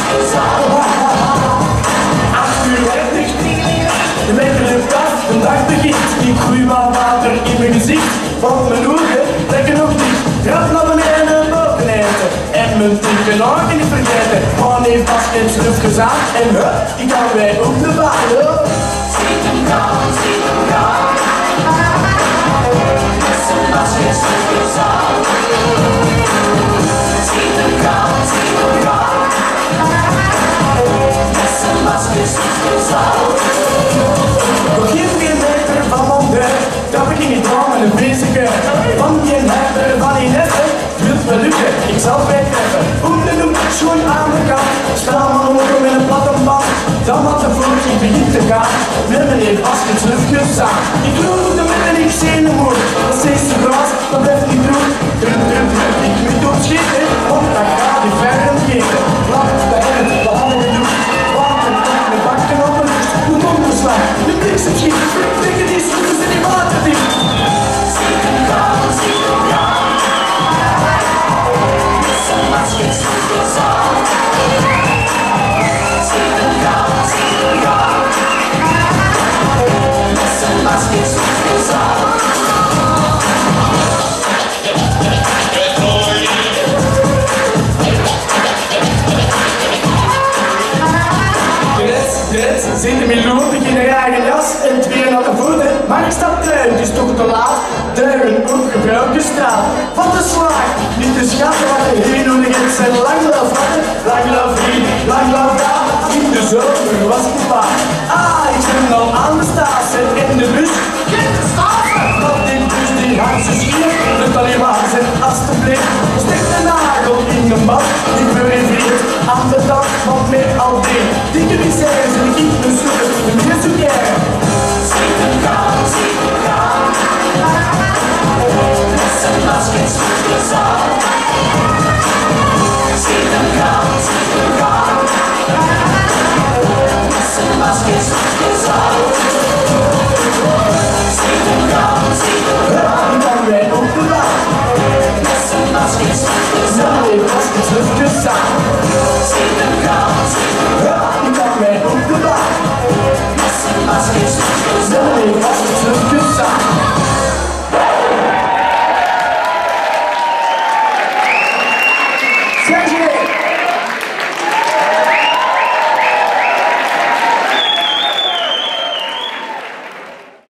De lekkere dag, de dag begint. Ik groei maar water in mijn gezicht. Want mijn ogen trekken nog dicht. Grap naar beneden en boven eten. En mijn dikke ogen niet vergeten. Man heeft pas een sluf gezaaid. En die gaan wij op de baan. Ziet hem gaan, ziet hem gaan. Met zijn masker slufjes aan. Ziet hem gaan, ziet hem gaan. Met zijn masker slufjes aan. Nog geen 4 meter van mijn deur, dat ik in die droom en een bezige. Van die netter, van die netter, het wil wel lukken, ik zal het bij treffen. Hoe de noemt het schoon aan de kant, staan maar ogen met een platte band. Dan had de vloer, ik begin te gaan, met meneer Baskets luchtjes aan. Ik loop de midden, ik zenuwmoer, dat is steeds te groot, dat blijft niet doen. Druk, druk, druk, ik moet opschieten, want dat gaat die verder geven. Laat de hemd, de handen doen, water, de bakken op de lucht, de donderslag, de bliksem schiet, tegen die schoenen in die waterdicht. Ziet hem gaan, ziet hem gaan. Met zijn masker slufjes aan. Ziet hem gaan, ziet hem gaan. Met zijn masker slufjes aan. Zit hem in loopig in een eigen jas en 2 naar de voeten, maar ik stap eruit, het is toch te laat. Duiven op gebruikte straat. Van de slag, niet de schatten, wat de heenhoorigheid zijn lang loof hadden. Lang loof hier, lang loof daar, in de zomer was het waar. Ik ben al aan de station in de bus. Get de staven! Want die bus die hangt zo schier, lukt alleen maar zijn alstublieft. Stek de nagel in de bad, ik ben weer vriend aan de dag, want meer al die dikke die zijn ze.